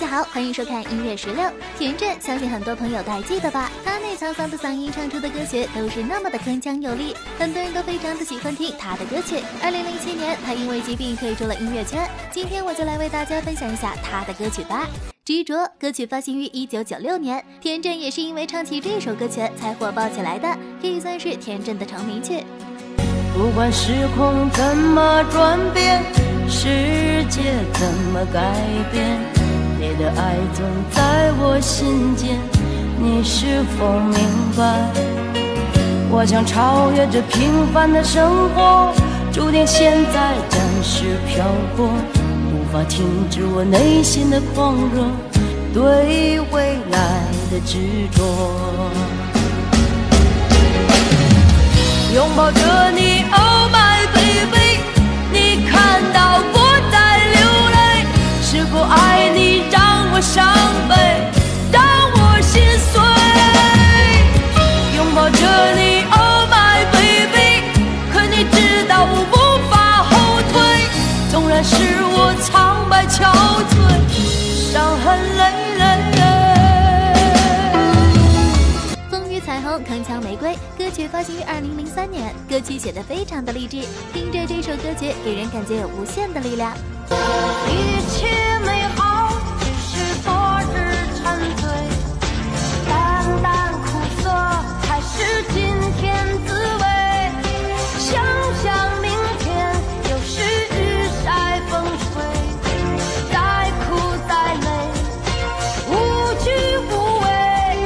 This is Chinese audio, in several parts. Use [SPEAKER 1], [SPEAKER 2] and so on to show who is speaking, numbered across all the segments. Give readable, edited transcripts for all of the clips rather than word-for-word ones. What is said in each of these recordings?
[SPEAKER 1] 好，欢迎收看音乐16。田震，相信很多朋友都还记得吧？他那沧桑的嗓音唱出的歌曲都是那么的铿锵有力，很多人都非常的喜欢听他的歌曲。2007年，他因为疾病退出了音乐圈。今天我就来为大家分享一下他的歌曲吧。执着歌曲发行于1996年，田震也是因为唱起这首歌曲才火爆起来的，可以算是田震的成名曲。
[SPEAKER 2] 不管时空怎么转变，世界怎么改变，你的爱总在我心间，你是否明白？我想超越这平凡的生活，注定现在暂时漂泊，无法停止我内心的狂热，对未来的执着。拥抱着你 ，Oh my baby， 你看到我在流泪，是否爱你让我伤悲，让我心碎？拥抱着你 ，Oh my baby， 可你知道我无法后退，纵然是我苍白憔悴，伤痕累累。
[SPEAKER 1] 彩虹铿锵玫瑰歌曲发行于2003年，歌曲写得非常的励志，听着这首歌曲给人感觉有无限的力量。
[SPEAKER 2] 一切美好只是昨日沉醉，淡淡苦涩才是今天滋味。想想明天又是日晒风吹，再苦再累无惧无畏。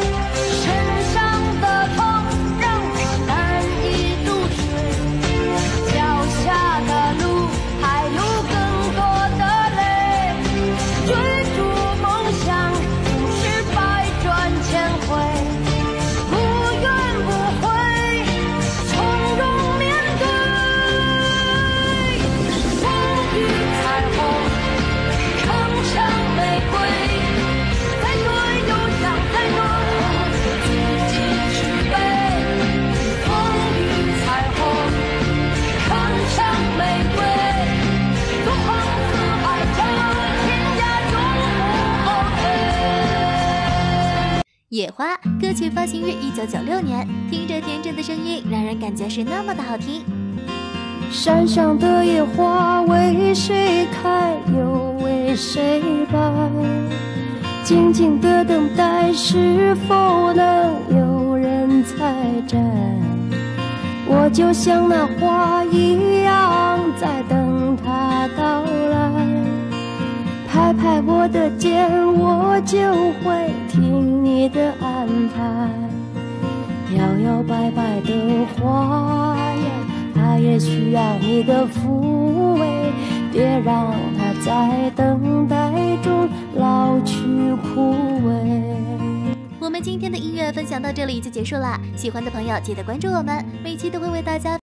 [SPEAKER 1] 野花歌曲发行于1996年，听着田震的声音，让人感觉是那么的好听。
[SPEAKER 2] 山上的野花为谁开，又为谁败？静静的等待，是否能有人采摘？我就像那花一样，在等它到来。拍拍我的肩，我就会听你的安排。摇摇摆摆的花呀，它也需要你的抚慰，别让它在等待中老去枯萎。
[SPEAKER 1] 我们今天的音乐分享到这里就结束了，喜欢的朋友记得关注我们，每期都会为大家